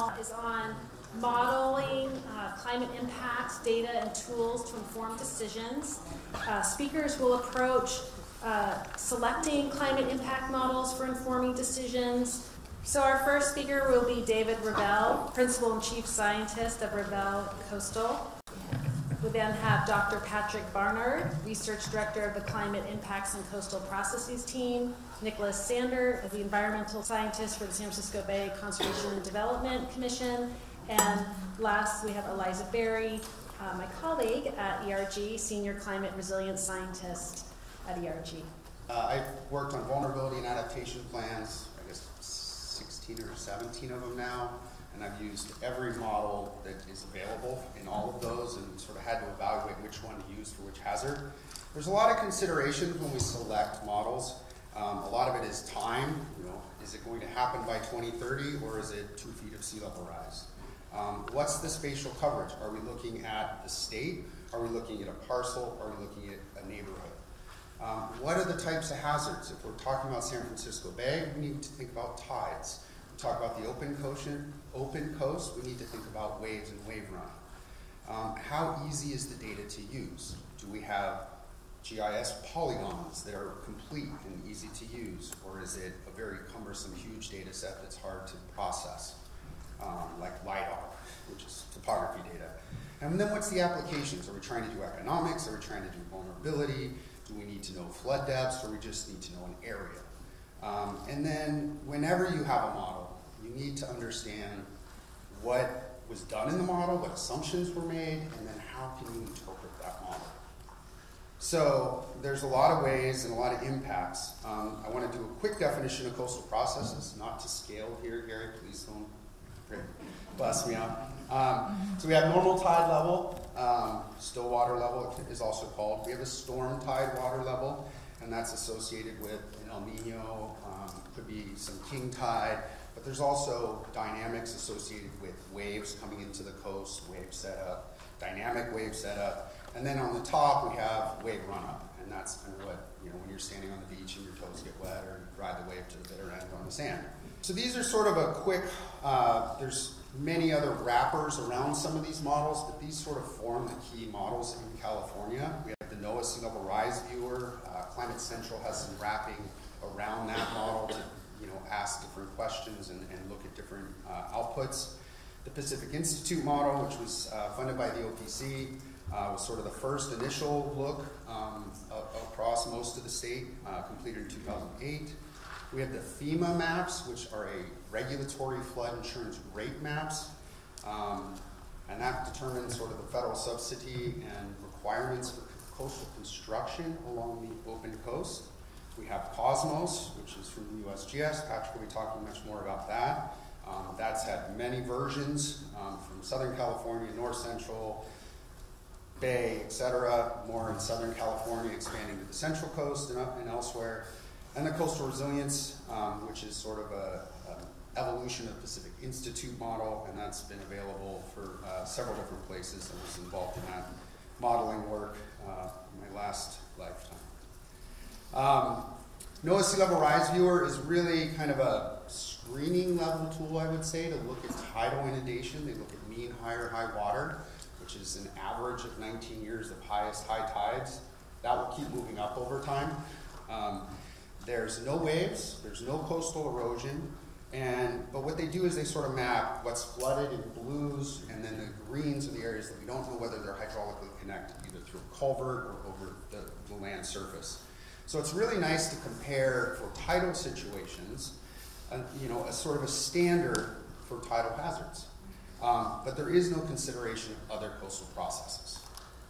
is on modeling climate impacts, data, and tools to inform decisions. Speakers will approach selecting climate impact models for informing decisions. So our first speaker will be David Revelle, Principal and Chief Scientist of Revelle Coastal. We then have Dr. Patrick Barnard, Research Director of the Climate Impacts and Coastal Processes Team, Nicholas Sander, the Environmental Scientist for the San Francisco Bay Conservation and Development Commission, and last we have Eliza Berry, my colleague at ERG, Senior Climate Resilience Scientist at ERG. I've worked on vulnerability and adaptation plans, I guess 16 or 17 of them now. And I've used every model that is available in all of those and sort of had to evaluate which one to use for which hazard. There's a lot of considerations when we select models. A lot of it is time. Is it going to happen by 2030 or is it 2 feet of sea level rise? What's the spatial coverage? Are we looking at the state? Are we looking at a parcel? Are we looking at a neighborhood? What are the types of hazards? If we're talking about San Francisco Bay, we need to think about tides. Talk about the open coast, we need to think about waves and wave run. How easy is the data to use? Do we have GIS polygons that are complete and easy to use, or is it a very cumbersome, huge data set that's hard to process, like LiDAR, which is topography data? And then what's the applications? Are we trying to do economics? Are we trying to do vulnerability? Do we need to know flood depths, or we just need to know an area? And then whenever you have a model, you need to understand what was done in the model, what assumptions were made, and then how can you interpret that model. So there's a lot of ways and a lot of impacts. I want to do a quick definition of coastal processes, not to scale here, Gary, please don't bust me up. So we have normal tide level, still water level is also called. We have a storm tide water level, and that's associated with an El Nino, could be some king tide, but there's also dynamics associated with waves coming into the coast, wave setup, dynamic wave setup, and then on the top we have wave run-up, and that's kind of what, when you're standing on the beach and your toes get wet, or you ride the wave to the bitter end on the sand. So these are sort of a quick, there's many other wrappers around some of these models, but these sort of form the key models in California. We have the NOAA Sea Level Rise Viewer. Climate Central has some wrapping around that model to ask different questions and look at different outputs. The Pacific Institute model, which was funded by the OPC, was sort of the first initial look across most of the state, completed in 2008. We have the FEMA maps, which are a regulatory flood insurance rate maps, and that determines sort of the federal subsidy and requirements for coastal construction along the open coast. We have Cosmos, which is from the USGS. Patrick will be talking much more about that. That's had many versions from Southern California, North Central, Bay, etc. More in Southern California, expanding to the Central Coast and elsewhere. And the Coastal Resilience, which is sort of an evolution of Pacific Institute model, and that's been available for several different places. I was involved in that modeling work in my last lifetime. NOAA Sea Level Rise Viewer is really kind of a screening level tool, I would say, to look at tidal inundation. They look at mean high water, which is an average of 19 years of highest high tides. That will keep moving up over time. There's no waves, there's no coastal erosion, but what they do is they sort of map what's flooded in blues, and then the greens are the areas that we don't know whether they're hydraulically connected, either through a culvert or over the land surface. So it's really nice to compare for tidal situations, a sort of a standard for tidal hazards. But there is no consideration of other coastal processes.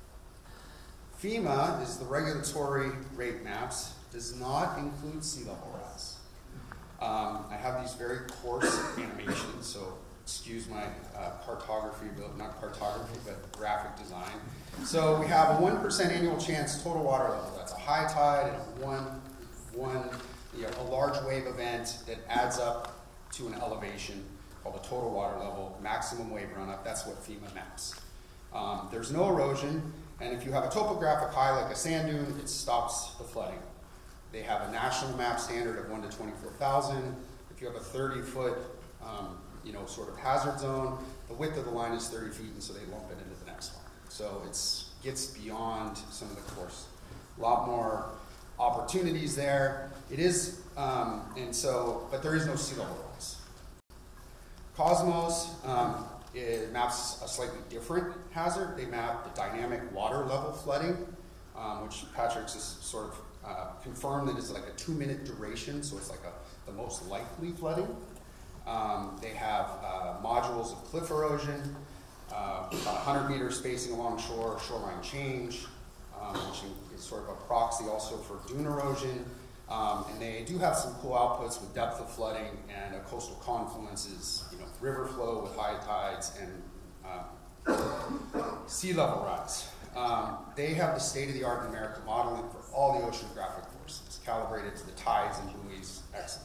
FEMA is the regulatory rate maps, does not include sea level rise. I have these very coarse animations, so excuse my cartography, but not cartography, but graphic design. So we have a 1% annual chance total water level. That's a high tide and a large wave event that adds up to an elevation called a total water level, maximum wave run-up. That's what FEMA maps. There's no erosion, and if you have a topographic high like a sand dune, it stops the flooding. They have a national map standard of 1 to 24,000. If you have a 30-foot sort of hazard zone. The width of the line is 30 feet, and so they lump it into the next one. So it gets beyond some of the course. A lot more opportunities there. It is, but there is no sea level rise. Cosmos, it maps a slightly different hazard. They map the dynamic water level flooding, which Patrick's has sort of confirmed that it's like a 2-minute duration, so it's like the most likely flooding. They have modules of cliff erosion, about 100 meter spacing along shore, shoreline change, which is sort of a proxy also for dune erosion. And they do have some cool outputs with depth of flooding and coastal confluences, river flow with high tides and sea level rise. They have the state-of-the-art numerical modeling for all the oceanographic forces, calibrated to the tides and buoys. Excellent.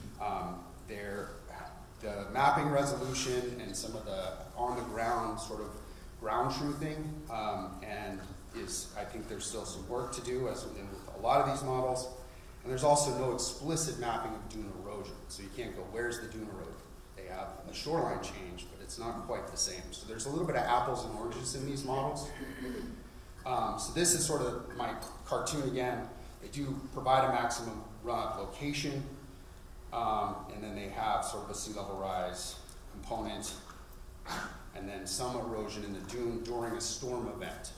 The mapping resolution and some of the on-the-ground sort of ground truthing, I think there's still some work to do as with a lot of these models. And there's also no explicit mapping of dune erosion. So you can't go, where's the dune erosion? They have a shoreline change, but it's not quite the same. So there's a little bit of apples and oranges in these models. So this is sort of my cartoon again. They do provide a maximum run-up location, and then they have sort of a sea level rise component, and then some erosion in the dune during a storm event.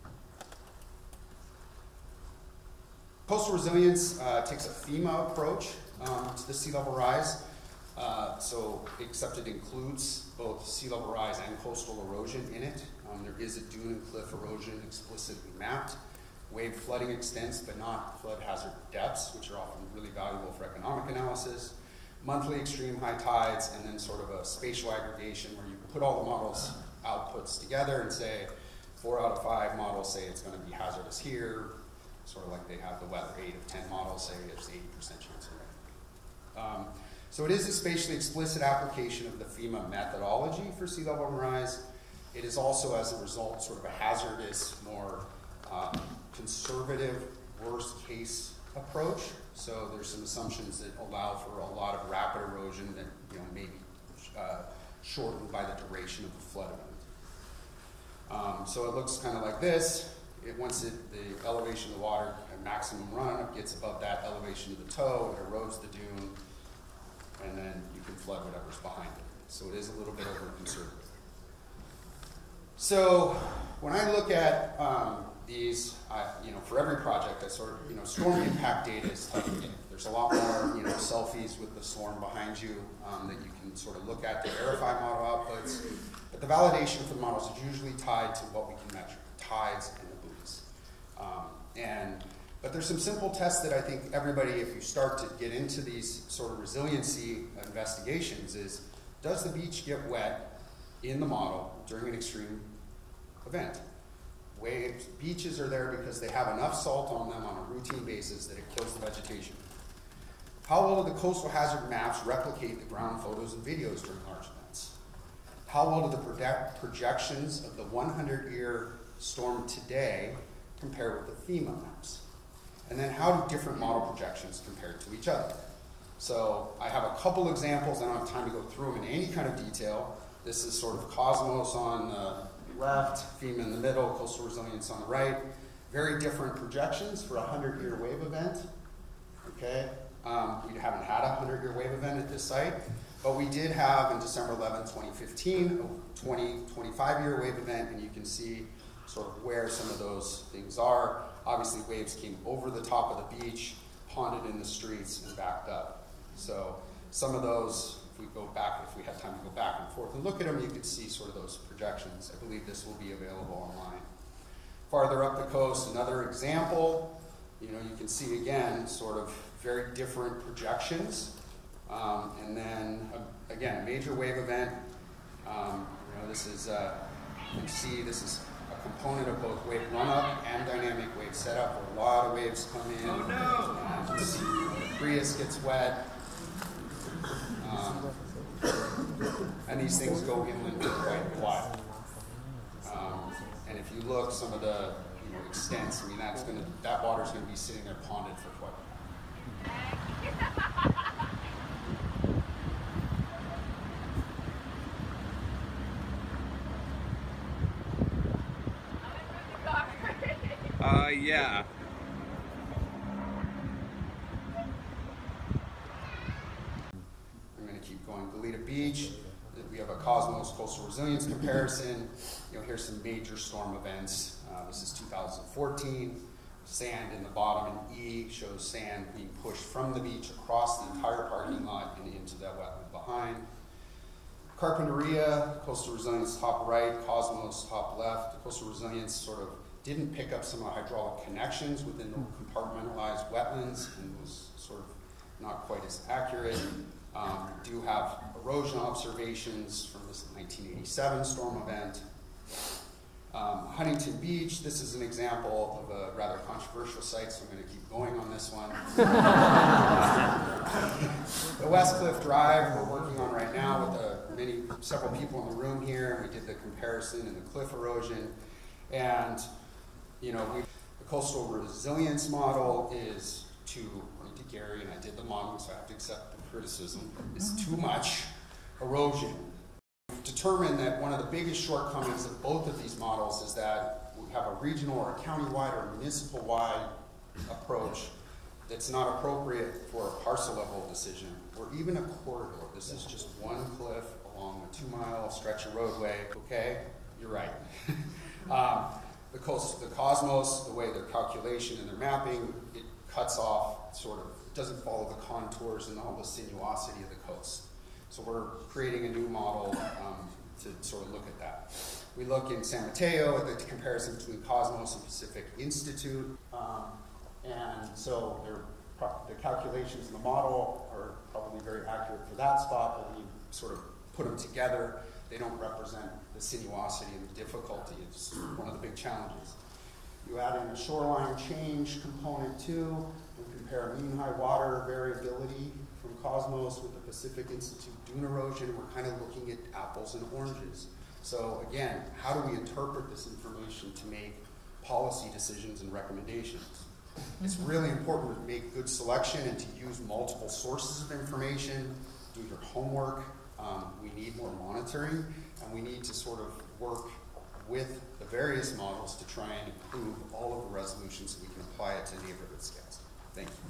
Coastal resilience takes a FEMA approach to the sea level rise, except it includes both sea level rise and coastal erosion in it. There is a dune and cliff erosion explicitly mapped. Wave flooding extents, but not flood hazard depths, which are often really valuable for economic analysis. Monthly extreme high tides, and then sort of a spatial aggregation where you put all the models' outputs together and say, 4 out of 5 models say it's going to be hazardous here, sort of like they have the weather. 8 of 10 models say there's 80% chance of rain. So it is a spatially explicit application of the FEMA methodology for sea level rise. It is also, as a result, sort of a hazardous, more conservative, worst case approach. So there's some assumptions that allow for a lot of rapid erosion that may be shortened by the duration of the flood event. So it looks kind of like this. Once the elevation of the water at maximum run gets above that elevation of the toe, it erodes the dune, and then you can flood whatever's behind it. So it is a little bit over conservative. So when I look at these, for every project, I sort of, storm impact data is tough to get. There's a lot more, selfies with the storm behind you that you can sort of look at to verify model outputs. But the validation for the models is usually tied to what we can measure, tides and the buoys. But there's some simple tests that I think everybody, if you start to get into these sort of resiliency investigations, is does the beach get wet in the model during an extreme event? Beaches are there because they have enough salt on them on a routine basis that it kills the vegetation. How well do the coastal hazard maps replicate the ground photos and videos during large events? How well do the projections of the 100-year storm today compare with the FEMA maps? And then how do different model projections compare to each other? So I have a couple examples. I don't have time to go through them in any kind of detail. This is sort of Cosmos on the left, FEMA in the middle, coastal resilience on the right. Very different projections for a 100-year wave event. Okay, we haven't had a 100-year wave event at this site, but we did have in December 11, 2015, a 25-year wave event, and you can see sort of where some of those things are. Obviously, waves came over the top of the beach, ponded in the streets, and backed up. So some of those, if we have time to go back and forth and look at them, you can see sort of those projections. I believe this will be available online. Farther up the coast, another example, you can see again, sort of very different projections. And then, again, major wave event. This is, you can see this is a component of both wave run-up and dynamic wave setup, where a lot of waves come in. Oh, no! You can see the Prius gets wet. And these things go inland for quite a while. And if you look, some of the extents, that water's going to be sitting there ponded for quite a while. coastal resilience comparison. Here's some major storm events. This is 2014. Sand in the bottom in E shows sand being pushed from the beach across the entire parking lot and into that wetland behind. Carpinteria, coastal resilience top right, Cosmos top left. Coastal resilience sort of didn't pick up some of the hydraulic connections within the compartmentalized wetlands and was sort of not quite as accurate. We do have erosion observations from this 1987 storm event. Huntington Beach, this is an example of a rather controversial site, so I'm going to keep going on this one. The West Cliff Drive we're working on right now with several people in the room here, and we did the comparison and the cliff erosion. And the coastal resilience model is according to Gary, and I did the modeling, so I have to accept the criticism, is too much erosion. Determined that one of the biggest shortcomings of both of these models is that we have a regional or a county-wide or municipal-wide approach that's not appropriate for a parcel level decision or even a corridor. This is just one cliff along a 2-mile stretch of roadway. Okay, you're right. The Cosmos, the way their calculation and their mapping, it cuts off, sort of doesn't follow the contours and all the sinuosity of the coast. So we're creating a new model to sort of look at that. We look in San Mateo at the comparison between Cosmos and Pacific Institute. And so the calculations in the model are probably very accurate for that spot, but when you sort of put them together, they don't represent the sinuosity and the difficulty. It's one of the big challenges. You add in a shoreline change component too, and compare mean high water variability from Cosmos with the Pacific Institute dune erosion. We're kind of looking at apples and oranges. So again, how do we interpret this information to make policy decisions and recommendations? It's really important to make good selection and to use multiple sources of information, do your homework. We need more monitoring, and we need to sort of work with the various models to try and improve all of the resolutions so we can apply it to neighborhood scales. Thank you.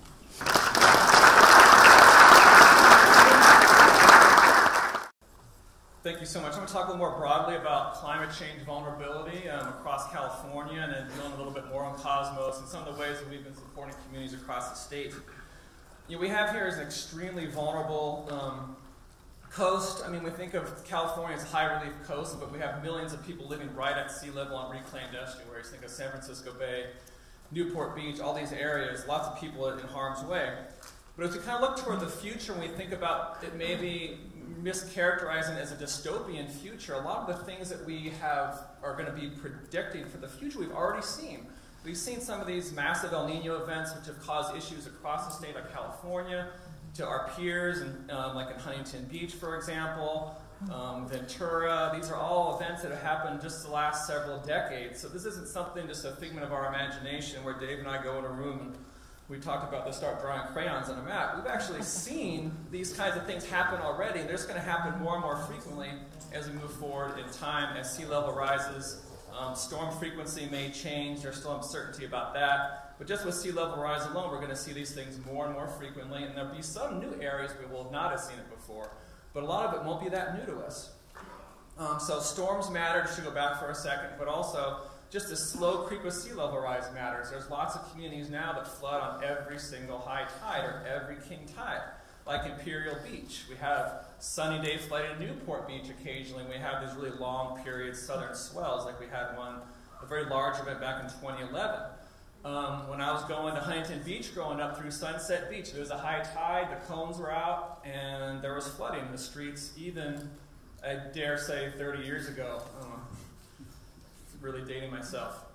Thank you so much. I'm going to talk a little more broadly about climate change vulnerability across California, and then learn a little bit more on Cosmos and some of the ways that we've been supporting communities across the state. We have here is an extremely vulnerable coast. I mean, we think of California as a high relief coast, but we have millions of people living right at sea level on reclaimed estuaries. Think of San Francisco Bay, Newport Beach, all these areas, lots of people in harm's way. But as we kind of look toward the future, when we think about it maybe mischaracterizing as a dystopian future, a lot of the things that we are going to be predicting for the future we've already seen. We've seen some of these massive El Nino events which have caused issues across the state of California, to our peers, like in Huntington Beach, for example, Ventura. These are all events that have happened just the last several decades. So this isn't something just a figment of our imagination where Dave and I go in a room and we talked about to start drawing crayons on a map. We've actually seen these kinds of things happen already, and they're just going to happen more and more frequently as we move forward in time, as sea level rises. Storm frequency may change. There's still uncertainty about that. But just with sea level rise alone, we're going to see these things more and more frequently, and there'll be some new areas we will not have seen it before. But a lot of it won't be that new to us. So storms matter, just to go back for a second, but also just the slow creep of sea level rise matters. There's lots of communities now that flood on every single high tide or every king tide, like Imperial Beach. We have sunny day flooding in Newport Beach occasionally. We have these really long period southern swells, like we had a very large event back in 2011. When I was going to Huntington Beach growing up through Sunset Beach, there was a high tide, the cones were out, and there was flooding in the streets even, I dare say, 30 years ago. Really dating myself.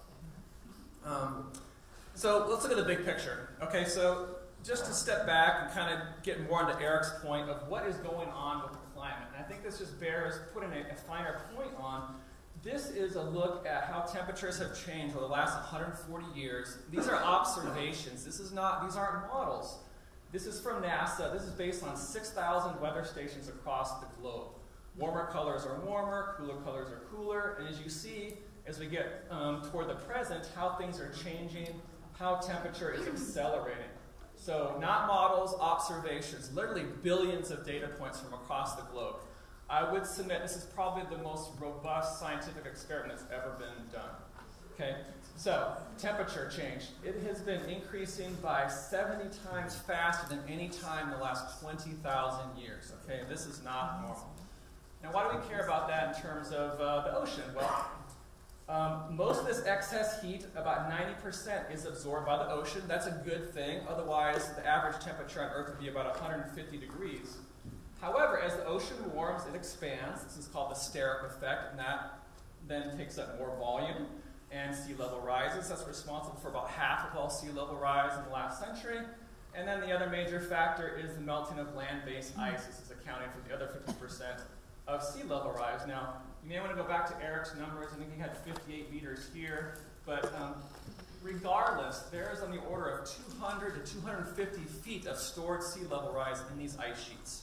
So let's look at the big picture. Okay, so just to step back and kind of get more into Eric's point of what is going on with the climate. And I think this just bears putting a finer point on. This is a look at how temperatures have changed over the last 140 years. These are observations. These aren't models. This is from NASA. This is based on 6,000 weather stations across the globe. Warmer colors are warmer, cooler colors are cooler, and as you see, as we get toward the present, how things are changing, how temperature is accelerating. So not models, observations, literally billions of data points from across the globe. I would submit this is probably the most robust scientific experiment that's ever been done. Okay, so temperature change. It has been increasing by 70 times faster than any time in the last 20,000 years. Okay, this is not normal. Now, why do we care about that in terms of the ocean? Well, most of this excess heat, about 90%, is absorbed by the ocean. That's a good thing. Otherwise, the average temperature on Earth would be about 150 degrees. However, as the ocean warms, it expands. This is called the steric effect, and that then takes up more volume, and sea level rises. That's responsible for about half of all sea level rise in the last century. And then the other major factor is the melting of land-based ice. This is accounting for the other 50% of sea level rise. Now, you may want to go back to Eric's numbers. I think he had 58 meters here. But regardless, there is on the order of 200 to 250 feet of stored sea level rise in these ice sheets.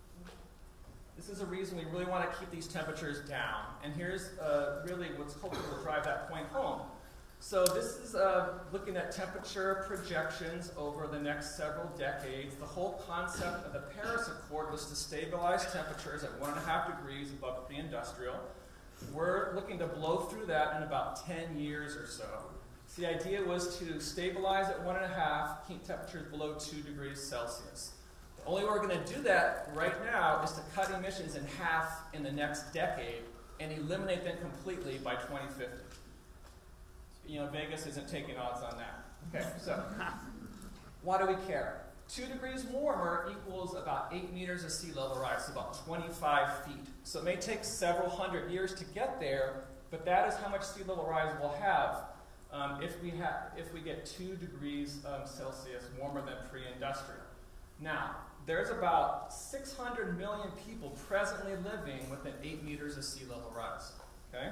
This is a reason we really want to keep these temperatures down. And here's really what's hopefully will drive that point home. So this is looking at temperature projections over the next several decades. The whole concept of the Paris Accord was to stabilize temperatures at 1.5 degrees above pre-industrial. We're looking to blow through that in about 10 years or so. So the idea was to stabilize at 1.5, keep temperatures below 2 degrees Celsius. The only way we're going to do that right now is to cut emissions in half in the next decade and eliminate them completely by 2050. You know, Vegas isn't taking odds on that. Okay, so why do we care? 2 degrees warmer equals about 8 meters of sea level rise, so about 25 feet. So it may take several hundred years to get there, but that is how much sea level rise we'll have if we get 2 degrees Celsius warmer than pre-industrial. Now, there's about 600 million people presently living within 8 meters of sea level rise. Okay?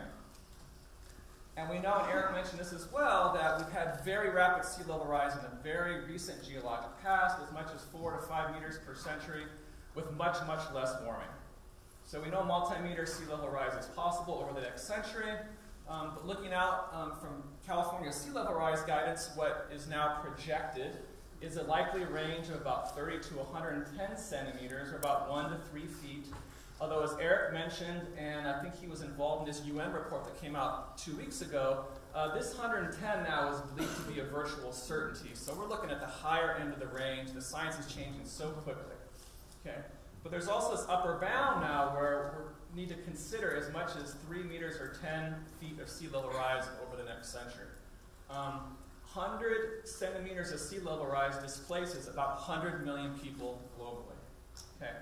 And we know, and Eric mentioned this as well, that we've had very rapid sea level rise in the very recent geologic past, as much as 4 to 5 meters per century, with much, much less warming. So we know multi-meter sea level rise is possible over the next century, but looking out from California's sea level rise guidance, what is now projected is a likely range of about 30 to 110 centimeters, or about 1 to 3 feet. Although, as Eric mentioned, and I think he was involved in this UN report that came out 2 weeks ago, this 110 now is believed to be a virtual certainty. So we're looking at the higher end of the range. The science is changing so quickly. Okay? But there's also this upper bound now where we need to consider as much as 3 meters or 10 feet of sea level rise over the next century. 100 centimeters of sea level rise displaces about 100 million people globally. Okay?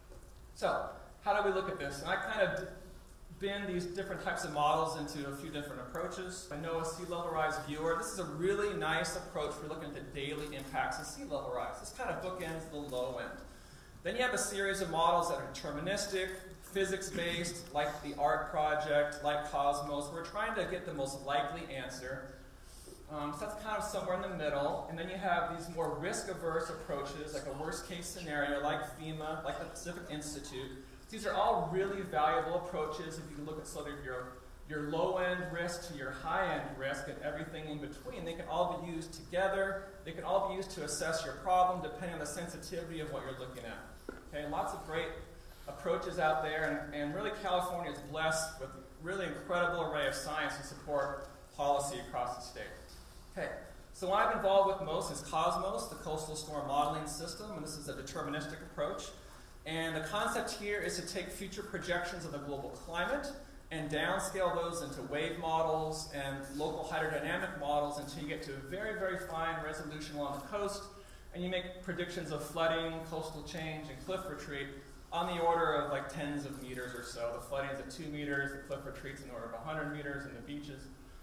So, how do we look at this? And I kind of bin these different types of models into a few different approaches. I know a sea level rise viewer, this is a really nice approach for looking at the daily impacts of sea level rise. This kind of bookends the low end. Then you have a series of models that are deterministic, physics-based, like the ARC project, like Cosmos. We're trying to get the most likely answer. So that's kind of somewhere in the middle. And then you have these more risk-averse approaches, like a worst-case scenario, like FEMA, like the Pacific Institute. These are all really valuable approaches if you can look at sort of your low-end risk to your high-end risk and everything in between. They can all be used together. They can all be used to assess your problem depending on the sensitivity of what you're looking at. Okay, lots of great approaches out there, and really California is blessed with a really incredible array of science to support policy across the state. Okay, so what I'm involved with most is Cosmos, the coastal storm modeling system, and this is a deterministic approach. And the concept here is to take future projections of the global climate and downscale those into wave models and local hydrodynamic models until you get to a very, very fine resolution along the coast, and you make predictions of flooding, coastal change, and cliff retreat on the order of like tens of meters or so. The flooding is at 2 meters, the cliff retreat's in the order of 100 meters, and the beaches.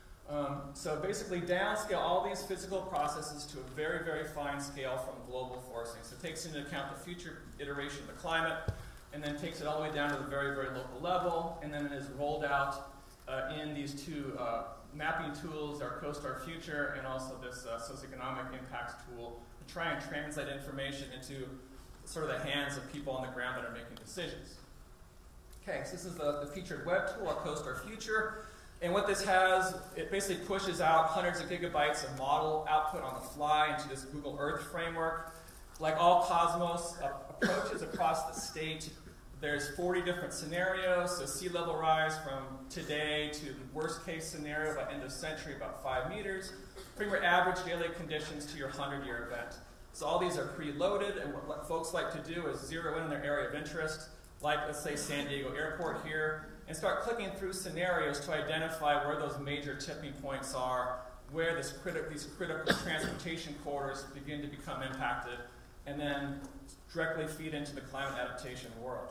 So basically downscale all these physical processes to a very, very fine scale from global forcing. So it takes into account the future iteration of the climate, and then takes it all the way down to the very, very local level, and then it is rolled out in these two mapping tools, our CoStar Future, and also this socioeconomic impacts tool, to try and translate information into sort of the hands of people on the ground that are making decisions. Okay, so this is the featured web tool, our CoStar Future. And what this has, it basically pushes out hundreds of gigabytes of model output on the fly into this Google Earth framework. Like all Cosmos approaches across the state, There's 40 different scenarios, so sea level rise from today to the worst case scenario by end of century, about 5 meters, from your average daily conditions to your 100-year event. So all these are preloaded, and what folks like to do is zero in on their area of interest, like let's say San Diego Airport here, and start clicking through scenarios to identify where those major tipping points are, where these critical transportation corridors begin to become impacted, and then directly feed into the climate adaptation world.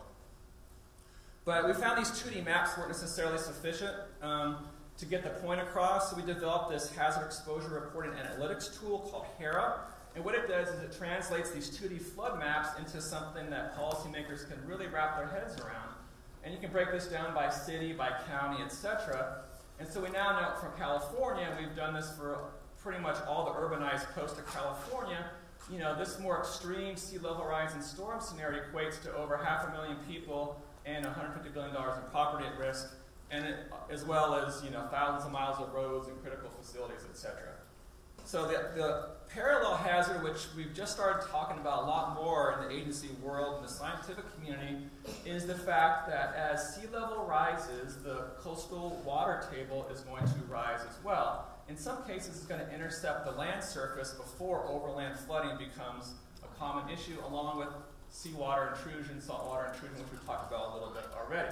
But we found these 2D maps weren't necessarily sufficient to get the point across, so we developed this hazard exposure reporting analytics tool called HERA. And what it does is it translates these 2D flood maps into something that policymakers can really wrap their heads around. And you can break this down by city, by county, etc. And so we now know from California, and we've done this for pretty much all the urbanized coast of California, you know, this more extreme sea level rise and storm scenario equates to over 500,000 people and $150 billion in property at risk, and as well as, you know, thousands of miles of roads and critical facilities, etc. So the parallel hazard, which we've just started talking about a lot more in the agency world and the scientific community, is the fact that as sea level rises, the coastal water table is going to rise as well. In some cases, it's going to intercept the land surface before overland flooding becomes a common issue, along with seawater intrusion, saltwater intrusion, which we've talked about a little bit already.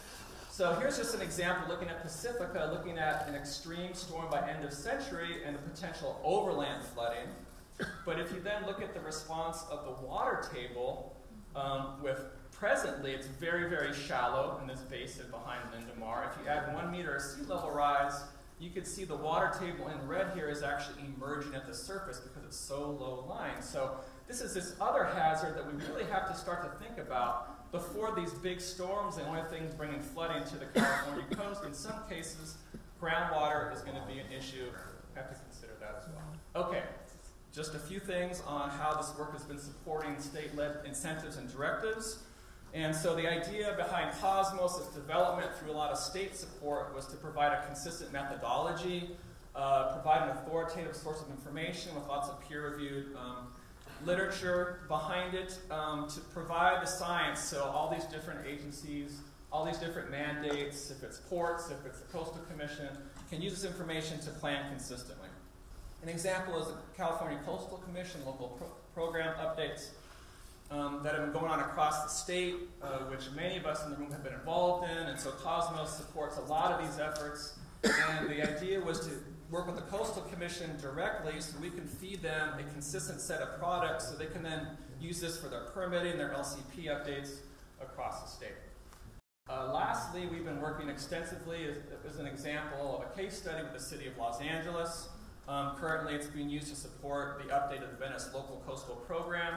So here's just an example looking at Pacifica, looking at an extreme storm by end of century and the potential overland flooding. But if you then look at the response of the water table, with presently it's very, very shallow in this basin behind Lindomar. If you add 1 meter of sea level rise, you can see the water table in red here is actually emerging at the surface because it's so low lying. So this is this other hazard that we really have to start to think about before these big storms. The only thing bringing flooding to the California coast, in some cases, groundwater is going to be an issue. We have to consider that as well. Okay, just a few things on how this work has been supporting state-led incentives and directives. And so the idea behind Cosmos, its development through a lot of state support, was to provide a consistent methodology, provide an authoritative source of information with lots of peer-reviewed literature behind it, to provide the science, so all these different agencies, all these different mandates, if it's ports, if it's the Coastal Commission, can use this information to plan consistently. An example is the California Coastal Commission local program updates that have been going on across the state, which many of us in the room have been involved in, and so Cosmos supports a lot of these efforts. And the idea was to work with the Coastal Commission directly so we can feed them a consistent set of products so they can then use this for their permitting, their LCP updates across the state. Lastly, we've been working extensively as an example of a case study with the City of Los Angeles. Currently, it's being used to support the update of the Venice Local Coastal Program.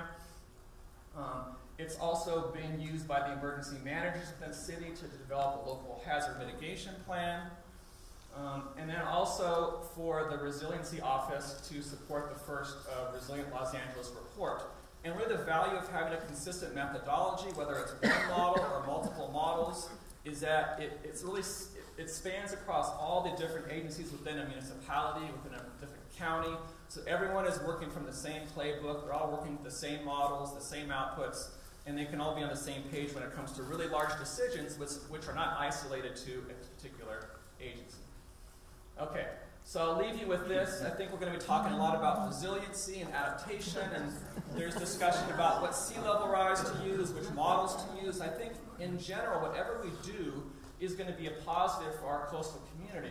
It's also being used by the emergency managers within the city to develop a local hazard mitigation plan. And then also for the Resiliency Office to support the first Resilient Los Angeles report. And really the value of having a consistent methodology, whether it's one model or multiple models, is that it spans across all the different agencies within a municipality, within a different county. So everyone is working from the same playbook, they're all working with the same models, the same outputs, and they can all be on the same page when it comes to really large decisions which are not isolated to a particular agency. Okay, so I'll leave you with this. I think we're going to be talking a lot about resiliency and adaptation, and there's discussion about what sea level rise to use, which models to use. I think in general, whatever we do is going to be a positive for our coastal communities.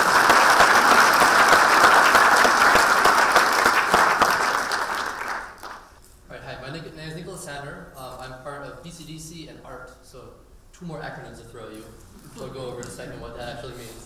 All right, hi, my name is Nicholas Sander. I'm part of BCDC and ART, so 2 more acronyms to throw you. So I'll go over in a second what that actually means.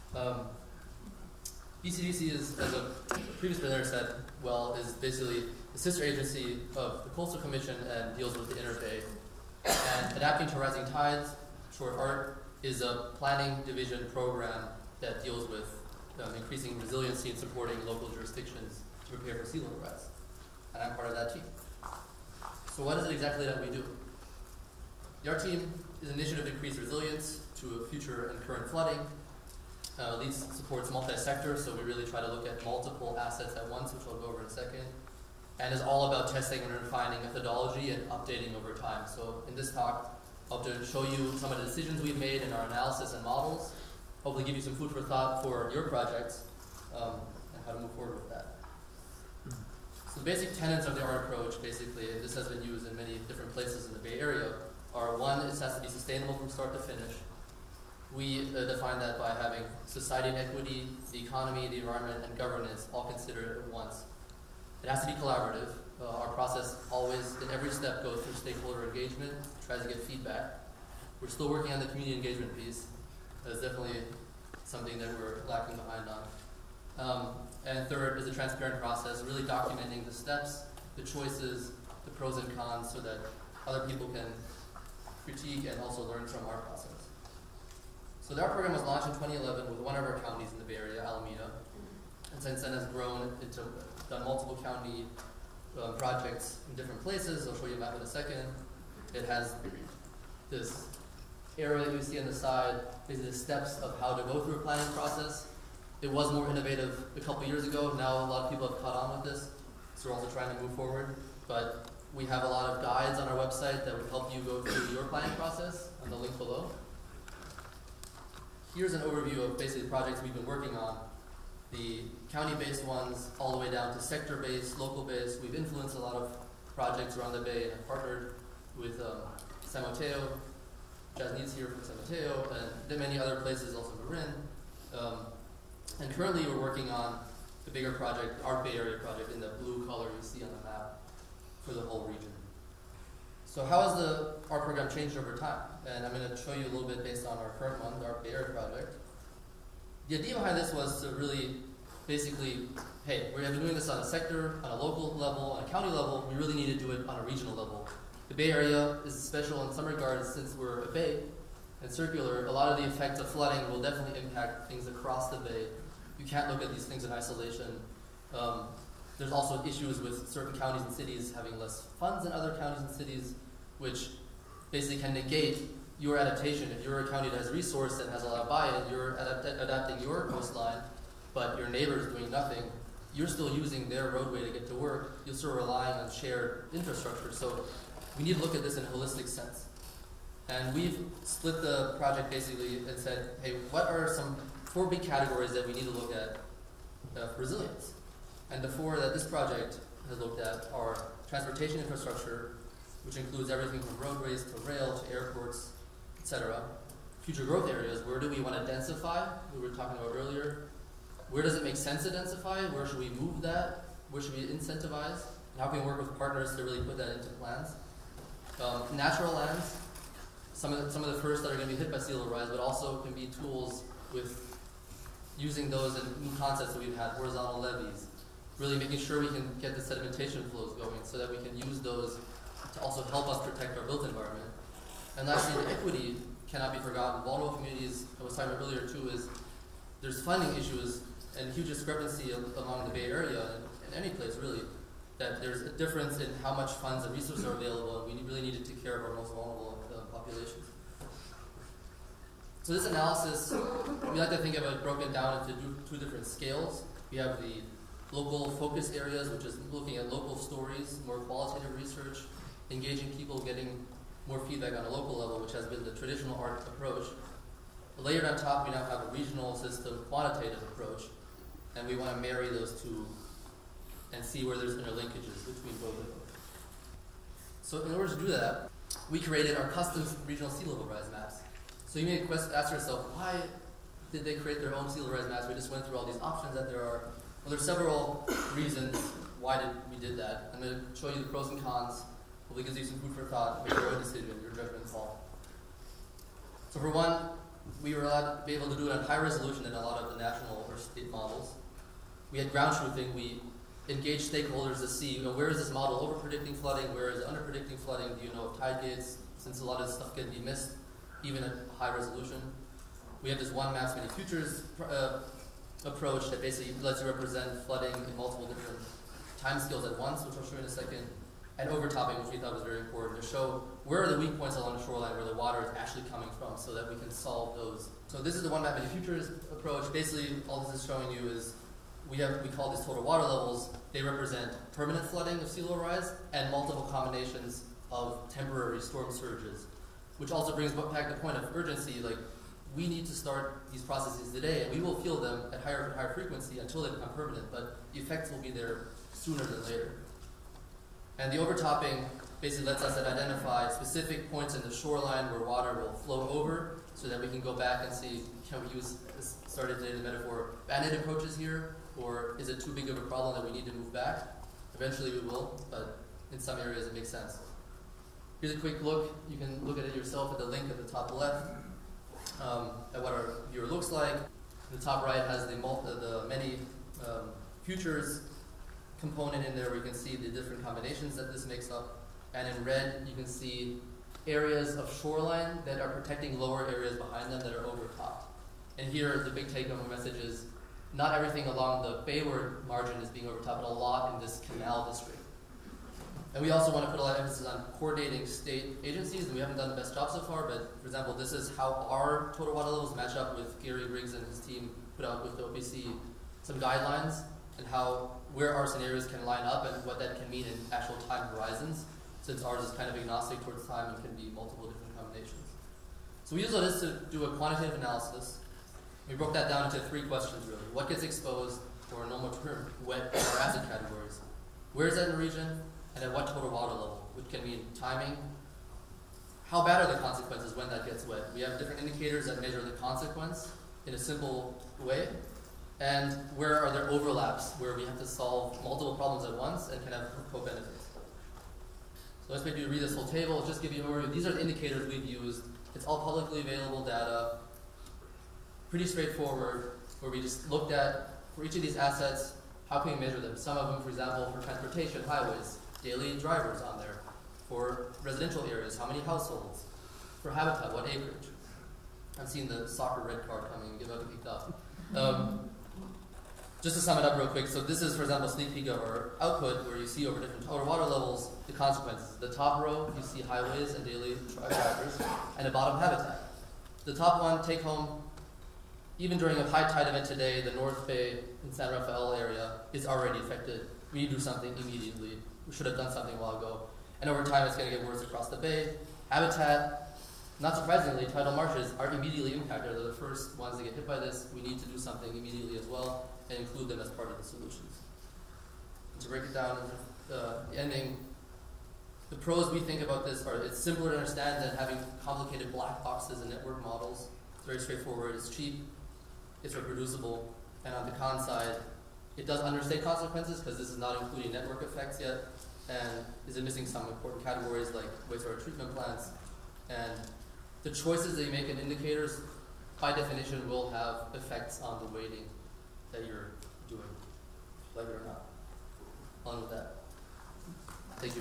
BCDC is, as a previous presenter said, well, is basically the sister agency of the Coastal Commission and deals with the Inner Bay. And Adapting to Rising Tides, short ART, is a planning division program that deals with increasing resiliency and supporting local jurisdictions to prepare for sea level rise. And I'm part of that team. So what is it exactly that we do? The ART team is an initiative to increase resilience to future and current flooding. LEAD supports multi-sector, so we really try to look at multiple assets at once, which I'll go over in a second. And is all about testing and refining methodology and updating over time. So in this talk, I'll have to show you some of the decisions we've made in our analysis and models, hopefully give you some food for thought for your projects, and how to move forward with that. So the basic tenets of the art approach, basically, and this has been used in many different places in the Bay Area, are one, it has to be sustainable from start to finish. We define that by having society and equity, the economy, the environment, and governance all considered at once. It has to be collaborative. Our process always, in every step, goes through stakeholder engagement, tries to get feedback. We're still working on the community engagement piece. That's definitely something that we're lacking behind on. And third is a transparent process, really documenting the steps, the choices, the pros and cons, so that other people can critique and also learn from our process. So the art program was launched in 2011 with one of our counties in the Bay Area, Alameda, and since then has grown into, done multiple county projects in different places. I'll show you a map in a second. It has this area that you see on the side, basically the steps of how to go through a planning process. It was more innovative a couple years ago. Now a lot of people have caught on with this, so we're also trying to move forward. But we have a lot of guides on our website that would help you go through your planning process on the link below. Here's an overview of basically the projects we've been working on. The county-based ones, all the way down to sector-based, local-based. We've influenced a lot of projects around the Bay and have partnered with San Mateo, Jasneed's here from San Mateo, and many other places, also Marin. And currently we're working on the bigger project, our Bay Area project, in the blue color you see on the map for the whole region. So how has the art program changed over time? And I'm going to show you a little bit based on our current one, the Art Bay Area project. The idea behind this was to really basically, hey, we're doing this on a sector, on a local level, on a county level. We really need to do it on a regional level. The Bay Area is special in some regards since we're a bay and circular. A lot of the effects of flooding will definitely impact things across the bay. You can't look at these things in isolation. There's also issues with certain counties and cities having less funds than other counties and cities, which basically can negate your adaptation. If you're a county that has resource and has a lot of buy-in, you're adapting your coastline, but your neighbor is doing nothing, you're still using their roadway to get to work. You're still relying on shared infrastructure. So we need to look at this in a holistic sense. And we've split the project basically and said, hey, what are some 4 big categories that we need to look at for resilience? And the 4 that this project has looked at are transportation infrastructure, which includes everything from roadways to rail to airports, etc. Future growth areas, where do we want to densify? We were talking about earlier. Where does it make sense to densify? Where should we move that? Where should we incentivize? And how can we work with partners to really put that into plans? Natural lands, some of the first that are going to be hit by sea level rise, but also can be tools with using those in new concepts that we've had, horizontal levees, really making sure we can get the sedimentation flows going so that we can use those to also help us protect our built environment. And lastly, the equity cannot be forgotten. Vulnerable communities, I was talking about earlier too, is there's funding issues and huge discrepancy among the Bay Area and any place really, that there's a difference in how much funds and resources are available, and we really need to take care of our most vulnerable populations. So this analysis, we like to think of it broken down into 2 different scales. We have the local focus areas, which is looking at local stories, more qualitative research, engaging people, getting more feedback on a local level, which has been the traditional art approach. Layered on top, we now have a regional system, quantitative approach, and we want to marry those 2 and see where there's interlinkages between both of them. So in order to do that, we created our custom regional sea level rise maps. So you may ask yourself, why did they create their own sea level rise maps? We just went through all these options that there are. Well, there's several reasons why we did that. I'm going to show you the pros and cons. Hopefully gives you some food for thought, make your own decision, your judgment call. So for one, we were allowed to be able to do it on high resolution in a lot of the national or state models. We had ground truthing. We engaged stakeholders to see, where is this model over predicting flooding, where is it under predicting flooding, do you know of tide gates, since a lot of this stuff can be missed, even at high resolution. We have this one maps many futures approach that basically lets you represent flooding in multiple different time scales at once, which I'll show you in a second, and overtopping, which we thought was very important, to show where are the weak points along the shoreline where the water is actually coming from so that we can solve those. So this is the one map many futures approach. Basically, all this is showing you is we call these total water levels. They represent permanent flooding of sea level rise and multiple combinations of temporary storm surges. which also brings back the point of urgency. Like, we need to start these processes today, and we will feel them at higher and higher frequency until they become permanent, but the effects will be there sooner than later. And the overtopping basically lets us identify specific points in the shoreline where water will flow over, so that we can go back and see, can we use, as started today, the metaphor, Band-Aid approaches here, or is it too big of a problem that we need to move back? Eventually we will, but in some areas it makes sense. Here's a quick look. You can look at it yourself at the link at the top left, at what our viewer looks like. The top right has the many futures component in there where you can see the different combinations that this makes up. And in red, you can see areas of shoreline that are protecting lower areas behind them that are overtopped. And here, the big take-home message is not everything along the bayward margin is being overtopped, but a lot in this canal district. And we also want to put a lot of emphasis on coordinating state agencies, and we haven't done the best job so far, but for example, this is how our total water levels match up with Gary Briggs and his team put out with the OPC some guidelines and where our scenarios can line up and what that can mean in actual time horizons, since ours is kind of agnostic towards time and can be multiple different combinations. So we use all this to do a quantitative analysis. We broke that down into 3 questions really. What gets exposed for a normal term, wet or acid categories? Where is that in the region? And at what total water level, which can mean timing. How bad are the consequences when that gets wet? We have different indicators that measure the consequence in a simple way. And where are there overlaps where we have to solve multiple problems at once and can have co-benefits? So let's maybe read this whole table, just give you an overview. These are the indicators we've used. It's all publicly available data. Pretty straightforward, where we just looked at, for each of these assets, how can we measure them? Some of them, for example, for transportation, highways, daily drivers on there. For residential areas, how many households? For habitat, what acreage? I've seen the soccer red card coming and give out a peek up. Just to sum it up real quick, so this is, for example, a sneak peek of our output where you see over different total water levels the consequences. The top row, you see highways and daily drivers, and the bottom habitat. The top one, take home, even during a high tide event today, the North Bay in San Rafael area is already affected. We need to do something immediately. We should have done something a while ago. And over time, it's going to get worse across the bay. Habitat, not surprisingly, tidal marshes are immediately impacted. They're the first ones to get hit by this. We need to do something immediately as well and include them as part of the solutions. And to break it down, the ending, the pros we think about this are it's simpler to understand than having complicated black boxes and network models. It's very straightforward. It's cheap. It's reproducible. And on the con side, it does understate consequences because this is not including network effects yet, and is it missing some important categories like wastewater treatment plants. And the choices that you make in indicators, by definition, will have effects on the weighting that you're doing, like it or not. On with that. Thank you.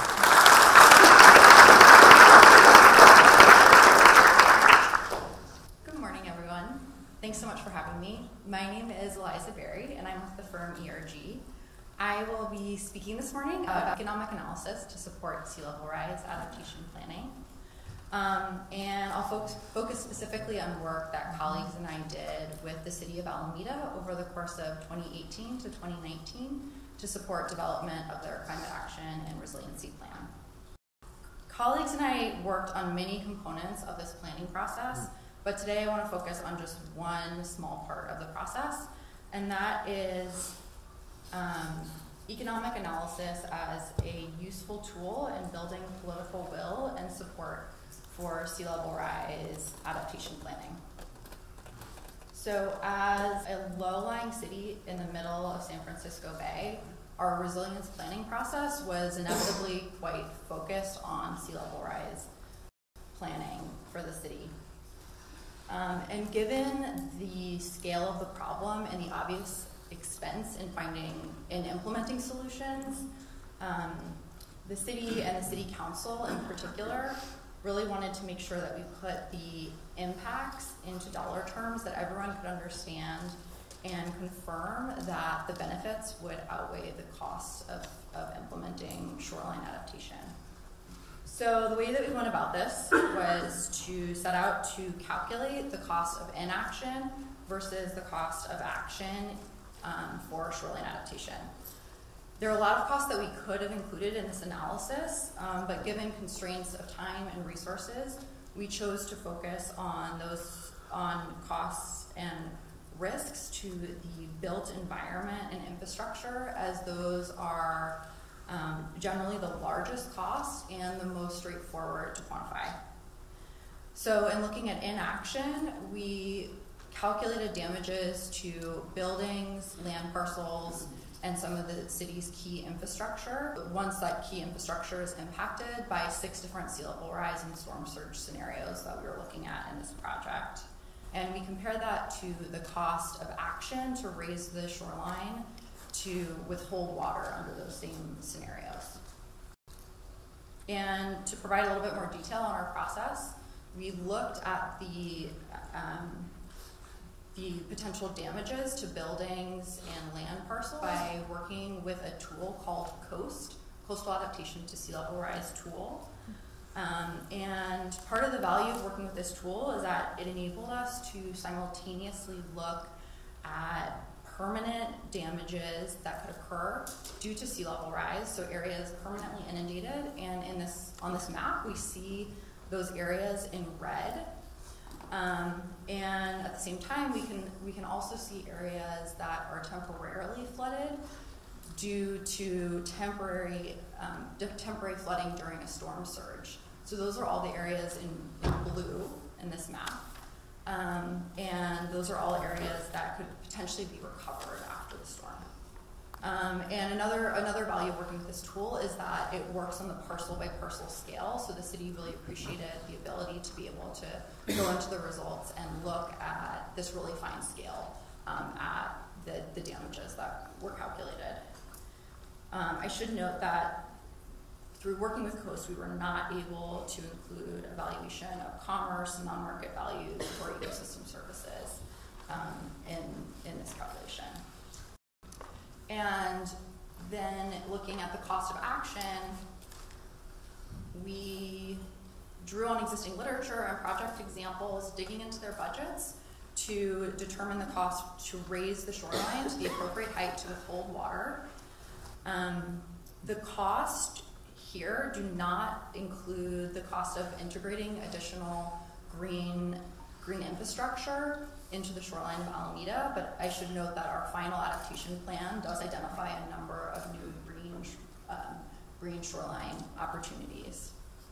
Good morning, everyone. Thanks so much for having me. My name is Eliza Berry, and I'm with the firm ERG. I will be speaking this morning about economic analysis to support sea level rise adaptation planning. And I'll focus specifically on work that colleagues and I did with the City of Alameda over the course of 2018 to 2019 to support development of their climate action and resiliency plan. Colleagues and I worked on many components of this planning process, but today I want to focus on just one small part of the process, and that is economic analysis as a useful tool in building political will and support for sea level rise adaptation planning. So as a low-lying city in the middle of San Francisco Bay, our resilience planning process was inevitably quite focused on sea level rise planning for the city. And given the scale of the problem and the obvious expense in implementing solutions, the city and the city council in particular really wanted to make sure that we put the impacts into dollar terms that everyone could understand and confirm that the benefits would outweigh the costs of implementing shoreline adaptation. So the way that we went about this was to set out to calculate the cost of inaction versus the cost of action for shoreline adaptation. There are a lot of costs that we could have included in this analysis, but given constraints of time and resources, we chose to focus on costs and risks to the built environment and infrastructure, as those are generally the largest cost and the most straightforward to quantify. So in looking at inaction, we calculated damages to buildings, land parcels, and some of the city's key infrastructure. Once that key infrastructure is impacted by 6 different sea level rise and storm surge scenarios that we were looking at in this project. And we compare that to the cost of action to raise the shoreline to withhold water under those same scenarios. And to provide a little bit more detail on our process, we looked at the potential damages to buildings and land parcels by working with a tool called COAST, Coastal Adaptation to Sea Level Rise tool. And part of the value of working with this tool is that it enabled us to simultaneously look at permanent damages that could occur due to sea level rise, so areas permanently inundated. And on this map, we see those areas in red. And at the same time, we can also see areas that are temporarily flooded due to temporary flooding during a storm surge. So those are all the areas in blue in this map. And those are all areas that could potentially be recovered after the storm. And another value of working with this tool is that it works on the parcel by parcel scale. So the city really appreciated the ability to be able to go into the results and look at this really fine scale at the damages that were calculated. I should note that through working with COAST, we were not able to include evaluation of commerce and non-market values or ecosystem services in this calculation. And then looking at the cost of action, we drew on existing literature and project examples, digging into their budgets to determine the cost to raise the shoreline to the appropriate height to withhold water. The cost here do not include the cost of integrating additional green infrastructure into the shoreline of Alameda, but I should note that our final adaptation plan does identify a number of new green shoreline opportunities.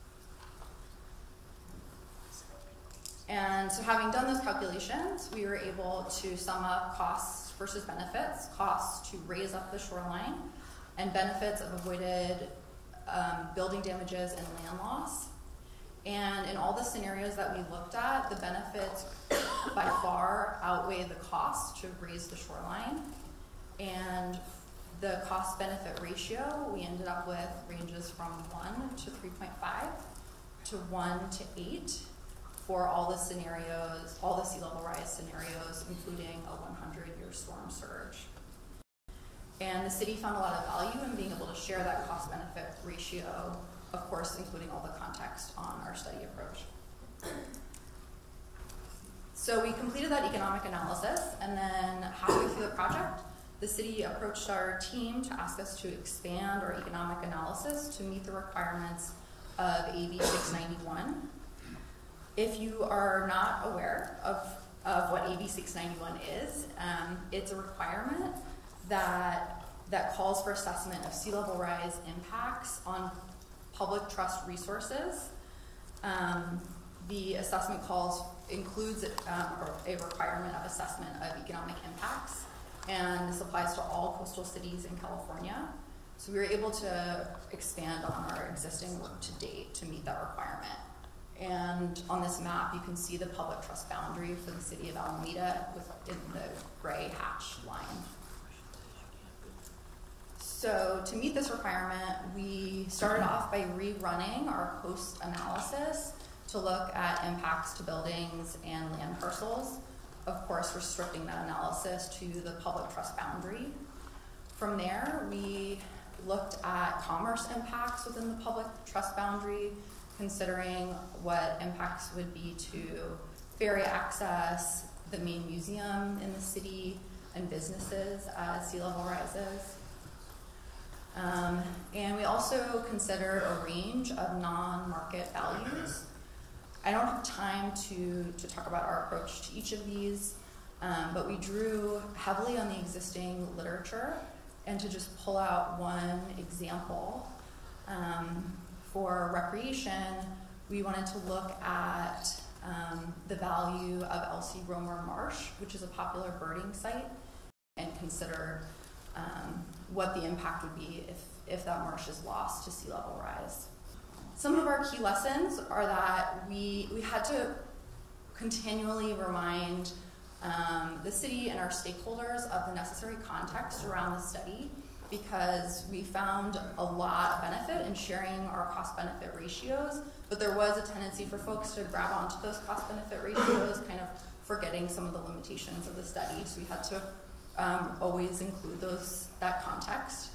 And so having done those calculations, we were able to sum up costs versus benefits, costs to raise up the shoreline, and benefits of avoided building damages and land loss. And in all the scenarios that we looked at, the benefits by far outweigh the cost to raise the shoreline. And the cost-benefit ratio, we ended up with ranges from 1 to 3.5 to 1 to 8 for all the scenarios, all the sea level rise scenarios, including a 100-year storm surge. And the city found a lot of value in being able to share that cost-benefit ratio, of course, including all the context on our study approach. So we completed that economic analysis, and then halfway through the project, the city approached our team to ask us to expand our economic analysis to meet the requirements of AB 691. If you are not aware of what AB 691 is, it's a requirement that calls for assessment of sea level rise impacts on public trust resources. The assessment includes a requirement of assessment of economic impacts, and this applies to all coastal cities in California. So we were able to expand on our existing work to date to meet that requirement. And on this map, you can see the public trust boundary for the city of Alameda in the gray hatched line. So to meet this requirement, we started off by rerunning our post analysis to look at impacts to buildings and land parcels, of course restricting that analysis to the public trust boundary. From there, we looked at commerce impacts within the public trust boundary, considering what impacts would be to ferry access, the main museum in the city, and businesses as sea level rises. And we also considered a range of non-market values I don't have time to talk about our approach to each of these, but we drew heavily on the existing literature. And to just pull out one example, for recreation, we wanted to look at the value of Elsie Romer Marsh, which is a popular birding site, and consider what the impact would be if that marsh is lost to sea level rise. Some of our key lessons are that we had to continually remind the city and our stakeholders of the necessary context around the study, because we found a lot of benefit in sharing our cost-benefit ratios, but there was a tendency for folks to grab onto those cost-benefit ratios, kind of forgetting some of the limitations of the study. So we had to always include that context.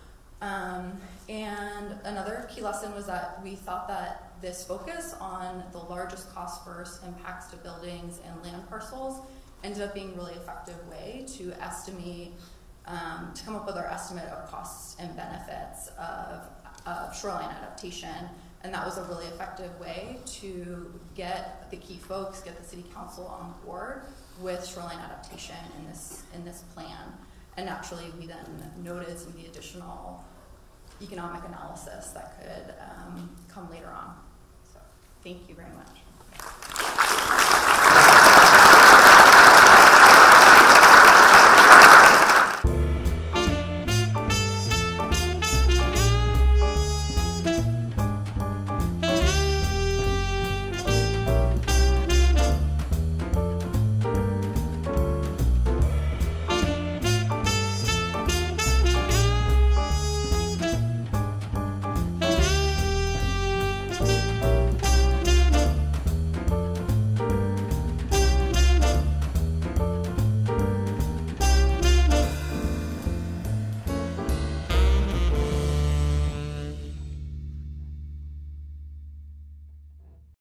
And another key lesson was that we thought that this focus on the largest cost first impacts to buildings and land parcels ended up being a really effective way to estimate, to come up with our estimate of costs and benefits of shoreline adaptation. And that was a really effective way to get the key folks, get the city council on board with shoreline adaptation in this plan. And naturally, we then noted some of the additional economic analysis that could come later on. So thank you very much.